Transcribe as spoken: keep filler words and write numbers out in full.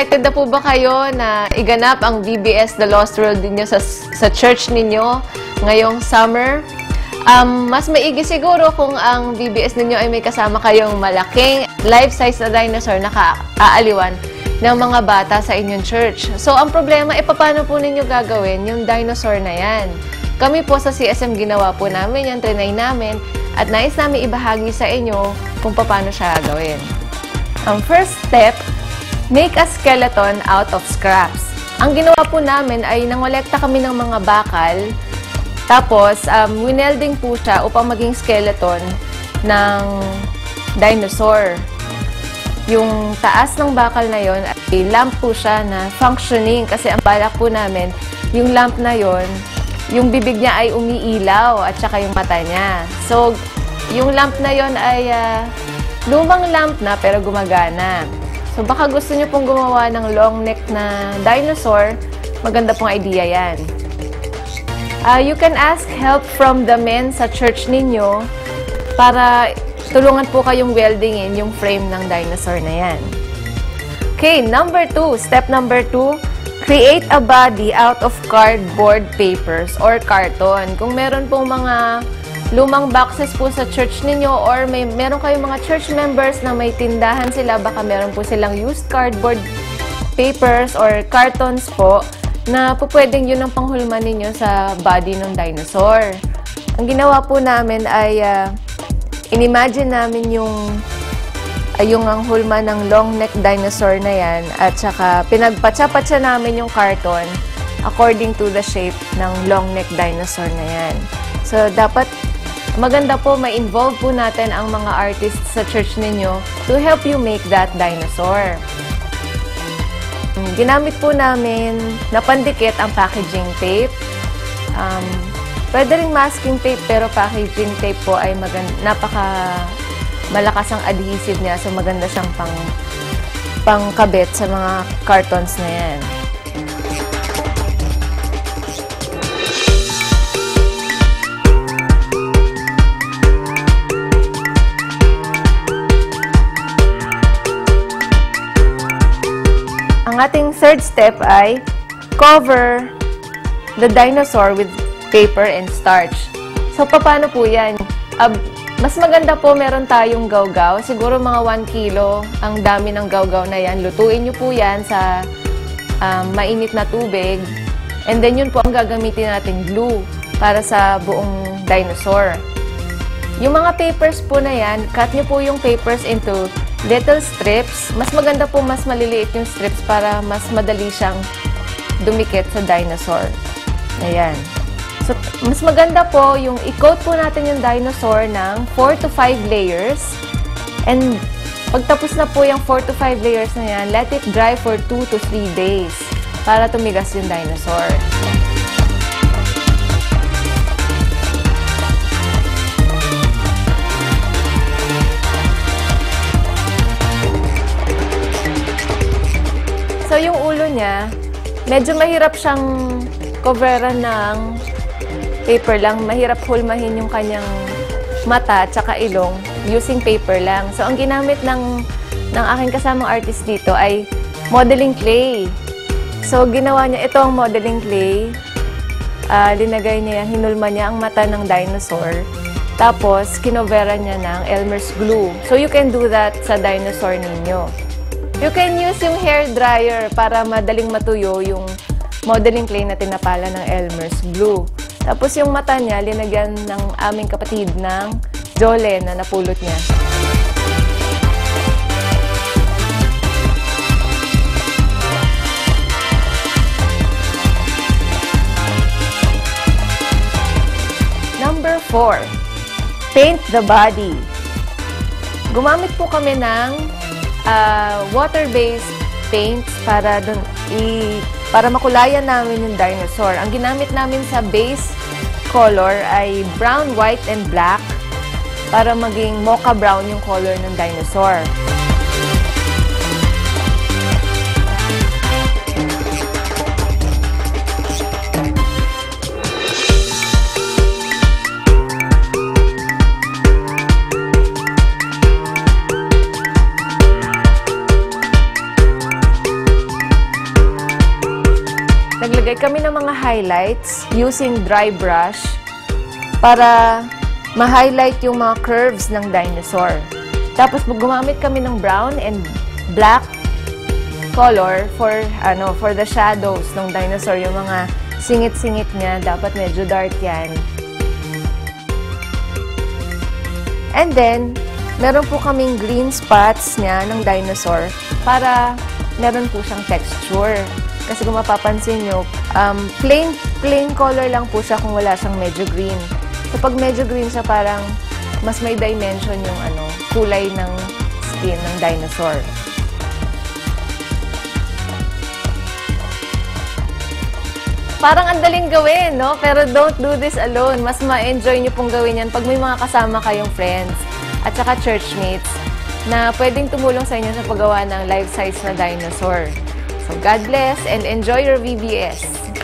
excited na po ba kayo na iganap ang V B S The Lost World ninyo sa, sa church ninyo ngayong summer? Um, mas maigi siguro kung ang V B S ninyo ay may kasama kayong malaking life-size na dinosaur na kaaaliwan ng mga bata sa inyong church. So, ang problema, e paano po ninyo gagawin yung dinosaur na yan? Kami po sa C S M ginawa po namin yan, trinay namin, at nais namin ibahagi sa inyo kung paano siya gagawin. Ang first step, make a skeleton out of scraps. Ang ginawa po namin ay nangolekta kami ng mga bakal, tapos um, winelding po siya upang maging skeleton ng dinosaur. Yung taas ng bakal na yon ay lamp po siya na functioning kasi ang balak po namin, yung lamp na yon, yung bibig niya ay umiilaw at saka yung mata niya. So, yung lamp na yon ay uh, lumang lamp na pero gumagana. So, baka gusto niyo pong gumawa ng long neck na dinosaur, maganda pong idea yan. Uh, you can ask help from the men sa church ninyo para tulungan po kayong weldingin yung frame ng dinosaur na yan. Okay, number two. Step number two, create a body out of cardboard papers or carton. Kung meron pong mga lumang boxes po sa church ninyo or may meron kayong mga church members na may tindahan sila, baka meron po silang used cardboard papers or cartons po na po pwedeng yun ang panghulma ninyo sa body ng dinosaur. Ang ginawa po namin ay uh, inimagine namin yung uh, yung ang hulma ng long neck dinosaur na yan at saka pinagpatsa-patsa namin yung carton according to the shape ng long neck dinosaur na yan. So, dapat maganda po, ma-involve po natin ang mga artists sa church ninyo to help you make that dinosaur. Ginamit po namin na pandikit ang packaging tape. Um, pwede rin masking tape, pero packaging tape po ay maganda, napaka malakas ang adhesive niya. So, maganda siyang pang, pangkabit sa mga cartons na yan. Ang ating third step ay cover the dinosaur with paper and starch. So, paano po yan? Uh, mas maganda po meron tayong gawgaw. Siguro mga one kilo ang dami ng gawgaw na yan. Lutuin nyo po yan sa um, mainit na tubig. And then, yun po ang gagamitin nating glue para sa buong dinosaur. Yung mga papers po na yan, cut nyo po yung papers into little strips. Mas maganda po mas maliliit yung strips para mas madali siyang dumikit sa dinosaur. Ayan. So, mas maganda po yung i-coat po natin yung dinosaur ng four to five layers. And pagtapos na po yung four to five layers na yan, let it dry for two to three days para tumigas yung dinosaur. So, yung ulo niya, medyo mahirap siyang coveran ng paper lang. Mahirap hulmahin yung kanyang mata at saka ilong using paper lang. So, ang ginamit ng, ng aking kasamang artist dito ay modeling clay. So, ginawa niya, ito ang modeling clay. Uh, linagay niya, hinulma niya ang mata ng dinosaur. Tapos, kinoveran niya ng Elmer's glue. So, you can do that sa dinosaur ninyo. You can use yung hair dryer para madaling matuyo yung modeling clay na tinapala ng Elmer's glue. Tapos yung mata niya, linagyan ng aming kapatid ng jole na napulot niya. Number four, paint the body. Gumamit po kami ng Uh, water-based paints para dun, i, para makulayan namin yung dinosaur. Ang ginamit namin sa base color ay brown, white, and black para maging mocha brown yung color ng dinosaur. naglagay kami ng mga highlights using dry brush para ma-highlight yung mga curves ng dinosaur. Tapos gumamit kami ng brown and black color for ano for the shadows ng dinosaur, yung mga singit-singit niya, dapat medyo dark yan. And then, meron po kaming green spots niya ng dinosaur para meron po siyang texture. Kasi kung mapapansin nyo, um, plain, plain color lang po siya kung wala siyang medyo green. So pag medyo green siya, parang mas may dimension yung ano, kulay ng skin ng dinosaur. Parang ang daling gawin, no? Pero don't do this alone. Mas ma-enjoy nyo pong gawin yan pag may mga kasama kayong friends at saka churchmates na pwedeng tumulong sa inyo sa paggawa ng life-size na dinosaur. So, God bless and enjoy your V B S!